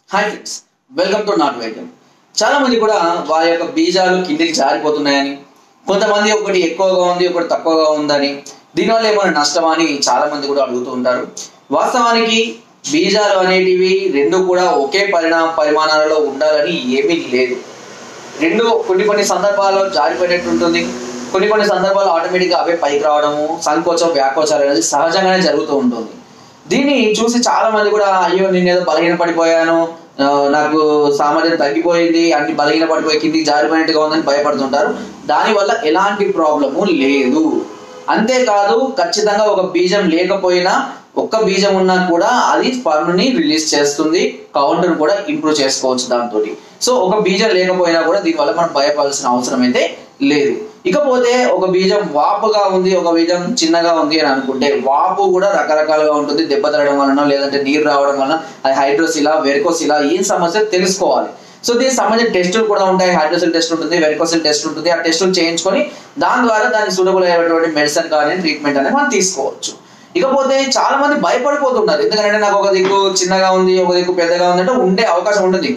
Hi friends, welcome to నాట్ వైద్యం. చాలా మంది కూడా వారి యొక్క బీజాలు కిందికి జారిపోతున్నాయని, కొంతమంది ఒకటి ఎక్కువగా ఉంది ఒకటి తక్కువగా ఉందని, దీనివల్ల ఏమైనా నష్టమా అని చాలా మంది కూడా అడుగుతూ ఉంటారు. వాస్తవానికి బీజాలు అనేటివి రెండు కూడా ఒకే పరిమాణాలలో ఉండాలని ఏమీ లేదు. రెండు కొన్ని సందర్భాల్లో జారిపోయినట్టు ఉంటుంది, కొన్ని సందర్భాల్లో ఆటోమేటిక్గా అవే పైకి రావడము, సంకోచం వ్యాకోచాలు అనేది సహజంగానే జరుగుతూ ఉంటుంది. దీన్ని చూసి చాలా మంది కూడా అయ్యో నేను ఏదో బలహీన పడిపోయాను, నాకు సామర్థ్యం తగ్గిపోయింది, అన్ని బలహీన పడిపోయి కిందికి జారిపోయినట్టుగా ఉందని భయపడుతుంటారు. దానివల్ల ఎలాంటి ప్రాబ్లము లేదు. అంతేకాదు, ఖచ్చితంగా ఒక బీజం లేకపోయినా ఒక్క బీజం ఉన్నా కూడా అది స్పర్మ్ని రిలీజ్ చేస్తుంది, కౌంటర్ కూడా ఇంప్రూవ్ చేసుకోవచ్చు దాంతో. సో ఒక బీజం లేకపోయినా కూడా దీనివల్ల మనం భయపడాల్సిన అవసరం అయితే లేదు. ఇకపోతే ఒక బీజం వాపుగా ఉంది, ఒక బీజం చిన్నగా ఉంది అని అనుకుంటే, వాపు కూడా రకరకాలుగా ఉంటుంది. దెబ్బ తగ్గడం వలన, లేదంటే నీరు రావడం వలన, అది హైడ్రోసిలా వెరికోసిలా ఏం సమస్య తెలుసుకోవాలి. సో దీనికి సంబంధించిన టెస్టులు కూడా ఉంటాయి. హైడ్రోసిల్ టెస్ట్ ఉంటుంది, వెరికోసిల్ టెస్ట్ ఉంటుంది. ఆ టెస్టులు చేయించుకొని దాని ద్వారా దానికి సూటబుల్ అయినటువంటి మెడిసిన్ కానీ ట్రీట్మెంట్ అనేది మనం తీసుకోవచ్చు. ఇకపోతే చాలా మంది భయపడిపోతున్నారు. ఎందుకంటే నాకు ఒక దిక్కు చిన్నగా ఉంది, ఒక దిక్కు పెద్దగా ఉంది అంటే ఉండే అవకాశం ఉంటుంది.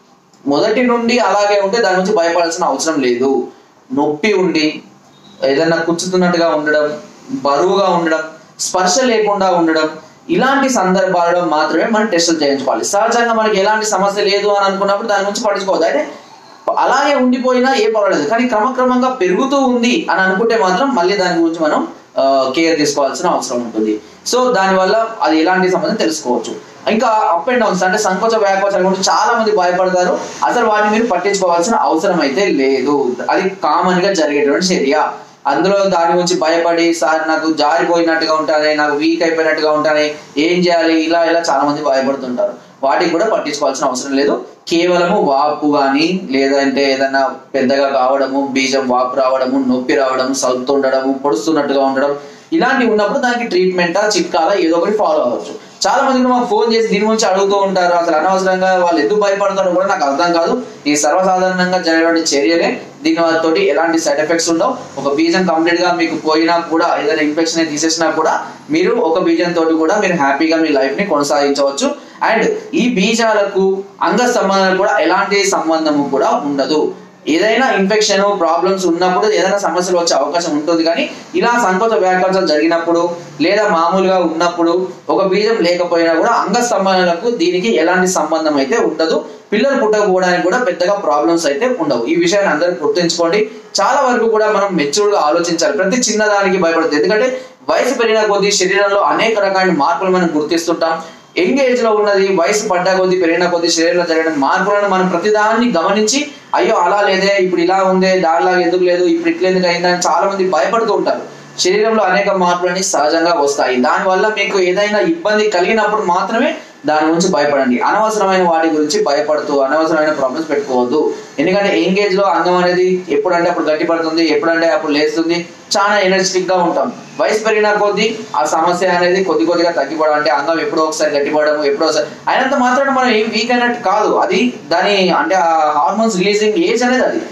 మొదటి నుండి అలాగే ఉంటే దాని నుంచి భయపడాల్సిన అవసరం లేదు. నొప్పి ఉండి ఏదైనా కుచ్చుతున్నట్టుగా ఉండడం, బరువుగా ఉండడం, స్పర్శ లేకుండా ఉండడం, ఇలాంటి సందర్భాలలో మాత్రమే మనం టెస్టులు చేయించుకోవాలి. సహజంగా మనకి ఎలాంటి సమస్య లేదు అని అనుకున్నప్పుడు దాని గురించి పట్టించుకోవద్దు. అయితే అలాగే ఉండిపోయినా ఏ పర్వాలేదు, కానీ క్రమక్రమంగా పెరుగుతూ ఉంది అని అనుకుంటే మాత్రం మళ్ళీ దాని గురించి మనం కేర్ తీసుకోవాల్సిన అవసరం ఉంటుంది. సో దానివల్ల అది ఎలాంటి సమస్య తెలుసుకోవచ్చు. ఇంకా అప్ అండ్ డౌన్స్ అంటే సంకోచ వ్యాకోచాల గురించి చాలా మంది భయపడతారు. అసలు వాటిని మీరు పట్టించుకోవాల్సిన అవసరం అయితే లేదు. అది కామన్ గా జరిగేటువంటి చర్య. అందులో దాని గురించి భయపడి సార్ నాకు జారిపోయినట్టుగా ఉంటానే, నాకు వీక్ అయిపోయినట్టుగా ఉంటానే, ఏం చేయాలి ఇలా చాలా మంది భయపడుతుంటారు. వాటికి కూడా పట్టించుకోవాల్సిన అవసరం లేదు. కేవలము వాపు కానీ, లేదంటే ఏదైనా పెద్దగా కావడము, బీజం వాపు రావడము, నొప్పి రావడము, సలుతుండడము, పొడుస్తున్నట్టుగా ఉండడం, ఇలాంటివి ఉన్నప్పుడు దానికి ట్రీట్మెంటా చిట్కాలా ఏదో ఒకటి ఫాలో అవ్వచ్చు. చాలా మంది మాకు ఫోన్ చేసి దీని గురించి అడుగుతూ ఉంటారు. అసలు అనవసరంగా వాళ్ళు ఎందుకు భయపడతారో కూడా నాకు అర్థం కాదు. ఈ సర్వసాధారణంగా జరిగినటువంటి చర్యలే, దీని వాళ్ళతోటి ఎలాంటి సైడ్ ఎఫెక్ట్స్ ఉండవు. ఒక బీజం కంప్లీట్ గా మీకు పోయినా కూడా, ఏదైనా ఇన్ఫెక్షన్ తీసేసినా కూడా మీరు ఒక బీజం తోటి కూడా మీరు హ్యాపీగా మీ లైఫ్ ని కొనసాగించవచ్చు. అండ్ ఈ బీజాలకు అంగ సంబంధాలకు కూడా ఎలాంటి సంబంధము కూడా ఉండదు. ఏదైనా ఇన్ఫెక్షన్ ప్రాబ్లమ్స్ ఉన్నప్పుడు ఏదైనా సమస్యలు వచ్చే అవకాశం ఉంటుంది, కానీ ఇలా సంకోచ వ్యాకోచాలు జరిగినప్పుడు లేదా మామూలుగా ఉన్నప్పుడు ఒక బీజం లేకపోయినా కూడా అంగ సంబంధాలకు దీనికి ఎలాంటి సంబంధం అయితే ఉండదు. పిల్లలు పుట్టకపోవడానికి కూడా పెద్దగా ప్రాబ్లమ్స్ అయితే ఉండవు. ఈ విషయాన్ని అందరూ గుర్తుంచుకోండి. చాలా వరకు కూడా మనం మెచ్యూర్డ్ గా ఆలోచించాలి. ప్రతి చిన్నదానికి భయపడదు. ఎందుకంటే వయసు పెరిగిన కొద్దీ శరీరంలో అనేక రకాల మార్పులు మనం గుర్తిస్తుంటాం. యంగ్ ఏజ్ లో ఉన్నది వయసు పడ్డా కొద్దీ పెరిగిన కొద్దీ శరీరంలో జరిగిన మార్పులను మనం ప్రతిదాన్ని గమనించి అయ్యో అలా లేదే, ఇప్పుడు ఇలా ఉందే, దానిలాగా ఎందుకు లేదు, ఇప్పుడు ఇట్లా ఎందుకు అయిందని చాలా మంది భయపడుతూ ఉంటారు. శరీరంలో అనేక మార్పులని సహజంగా వస్తాయి. దానివల్ల మీకు ఏదైనా ఇబ్బంది కలిగినప్పుడు మాత్రమే దాని గురించి భయపడండి. అనవసరమైన వాటి గురించి భయపడుతూ అనవసరమైన ప్రాబ్లమ్స్ పెట్టుకోవద్దు. ఎందుకంటే ఎంగేజ్ లో అంగం అనేది ఎప్పుడంటే అప్పుడు గట్టిపడుతుంది, ఎప్పుడంటే అప్పుడు లేస్తుంది. చాలా ఎనర్జెటిక్ గా ఉంటాం. వయసు పెరిగిన కొద్దీ ఆ సమస్య అనేది కొద్దిగా తగ్గిపోవడం, అంటే అంగం ఎప్పుడో ఒకసారి గట్టిపడము, ఎప్పుడో ఒకసారి అయినంత మాత్రాన మనం ఏం వీక్ అయినట్టు కాదు. అది దాని అంటే ఆ హార్మోన్స్ రిలీజింగ్ ఏజ్ అనేది అది.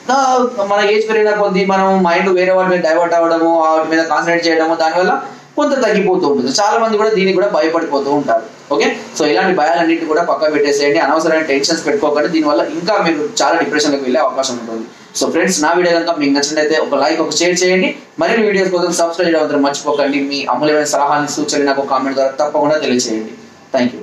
మన ఏజ్ పెరిగిన కొద్దీ మనం మైండ్ వేరే వాటి మీద డైవర్ట్ అవ్వడము, వాటి మీద కాన్సన్ట్రేట్ చేయడము, దానివల్ల కొంత తగ్గిపోతూ ఉంటుంది. చాలా మంది కూడా దీనికి కూడా భయపడిపోతూ ఉంటారు. ఓకే, సో ఇలాంటి భయాలన్నింటినీ కూడా పక్క పెట్టేసేయండి. అనవసరమైన టెన్షన్స్ పెట్టుకోకండి. దీనివల్ల ఇంకా మీరు చాలా డిప్రెషన్లకు వెళ్ళే అవకాశం ఉంటుంది. సో ఫ్రెండ్స్, నా వీడియో కనుక మీకు నచ్చినట్లయితే ఒక లైక్, ఒక షేర్ చేయండి. మరిన్ని వీడియోస్ కోసం సబ్స్క్రైబ్ చేయడం మర్చిపోకండి. మీ అమూల్యమైన సలహాన్ని సూచనలు నాకు కామెంట్ ద్వారా తప్పకుండా తెలియజేయండి. Thank you.